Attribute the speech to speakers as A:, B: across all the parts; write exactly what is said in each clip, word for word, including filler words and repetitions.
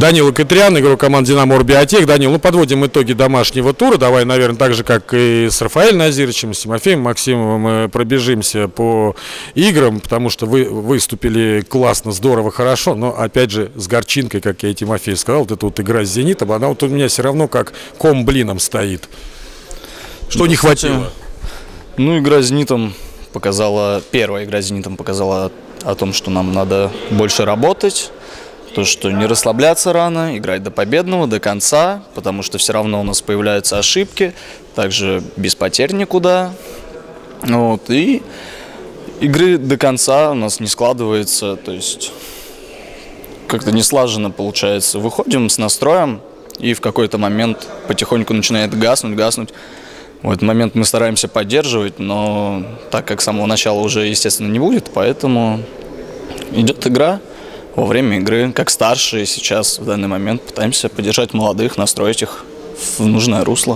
A: Данила Катрян, игрок команды «Динамо» Орбиотех. Данил, ну подводим итоги домашнего тура. Давай, наверное, так же, как и с Рафаэлем Назировичем, с Тимофеем Максимовым, мы пробежимся по играм, потому что вы выступили классно, здорово, хорошо, но, опять же, с горчинкой, как я и Тимофей сказал, вот эта вот игра с «Зенитом», она вот у меня все равно как ком блином стоит. Что да, не хватило?
B: Ну, игра с «Зенитом» показала, первая игра с «Зенитом» показала о том, что нам надо больше работать. То, что не расслабляться рано, играть до победного, до конца, потому что все равно у нас появляются ошибки, также без потерь никуда. Вот, и игры до конца у нас не складывается, то есть как-то не слаженно получается. Выходим с настроем, и в какой-то момент потихоньку начинает гаснуть, гаснуть. В этот момент мы стараемся поддерживать, но так как с самого начала уже, естественно, не будет, поэтому идет игра. Во время игры, как старшие сейчас в данный момент, пытаемся поддержать молодых, настроить их в нужное русло.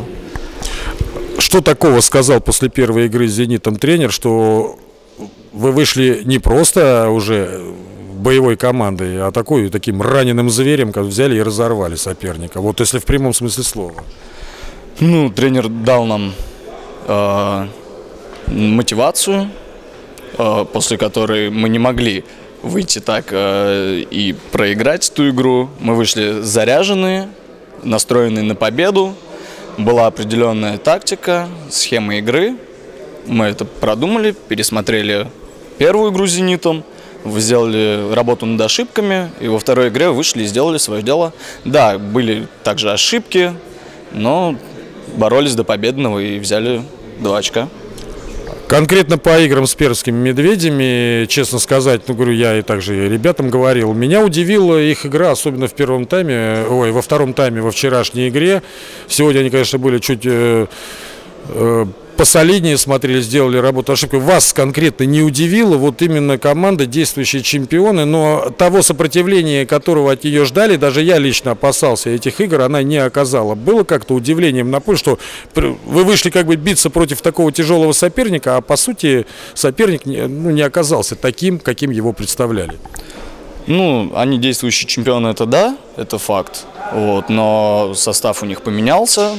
A: Что такого сказал после первой игры с «Зенитом» тренер, что вы вышли не просто уже боевой командой, а такой, таким раненым зверем, как взяли и разорвали соперника? Вот если в прямом смысле слова.
B: Ну, тренер дал нам э, мотивацию, э, после которой мы не могли выйти так э, и проиграть ту игру. Мы вышли заряженные, настроенные на победу. Была определенная тактика, схема игры. Мы это продумали, пересмотрели первую игру с «Зенитом», сделали работу над ошибками, и во второй игре вышли и сделали свое дело. Да, были также ошибки, но боролись до победного и взяли два очка.
A: Конкретно по играм с перскими медведями, честно сказать, ну, говорю, я и также ребятам говорил, меня удивила их игра, особенно в первом тайме, ой, во втором тайме, во вчерашней игре. Сегодня они, конечно, были чуть э, э, посолиднее смотрели, сделали работу, ошибку. Вас конкретно не удивило, вот именно команда, действующие чемпионы, но того сопротивления, которого от нее ждали, даже я лично опасался этих игр, она не оказала. Было как-то удивлением на поле, что вы вышли как бы биться против такого тяжелого соперника, а по сути соперник не, ну, не оказался таким, каким его представляли.
B: Ну, они действующие чемпионы, это да, это факт, вот, но состав у них поменялся.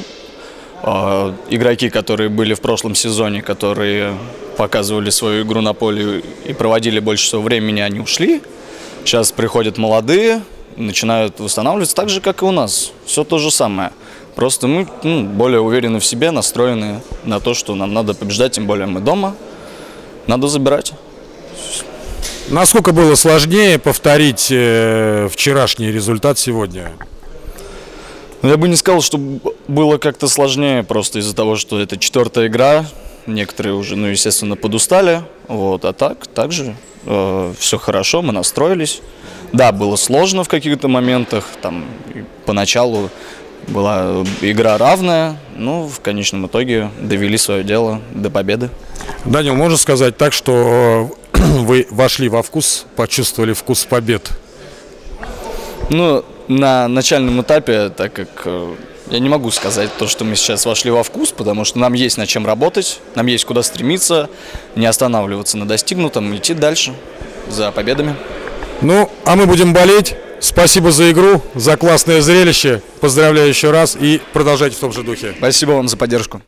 B: Игроки, которые были в прошлом сезоне, которые показывали свою игру на поле и проводили больше всего времени, они ушли. Сейчас приходят молодые, начинают восстанавливаться так же, как и у нас. Все то же самое. Просто мы ну, более уверены в себе, настроены на то, что нам надо побеждать, тем более мы дома. Надо забирать.
A: Насколько было сложнее повторить э, вчерашний результат сегодня?
B: Я бы не сказал, что было как-то сложнее, просто из-за того, что это четвертая игра, некоторые уже, ну, естественно, подустали, вот, а так, также э, все хорошо, мы настроились. Да, было сложно в каких-то моментах, там, поначалу была игра равная, но в конечном итоге довели свое дело до победы.
A: Данил, можно сказать так, что вы вошли во вкус, почувствовали вкус побед?
B: Ну, на начальном этапе, так как э, я не могу сказать то, что мы сейчас вошли во вкус, потому что нам есть над чем работать, нам есть куда стремиться, не останавливаться на достигнутом, идти дальше за победами.
A: Ну, а мы будем болеть. Спасибо за игру, за классное зрелище. Поздравляю еще раз и продолжайте в том же духе.
B: Спасибо вам за поддержку.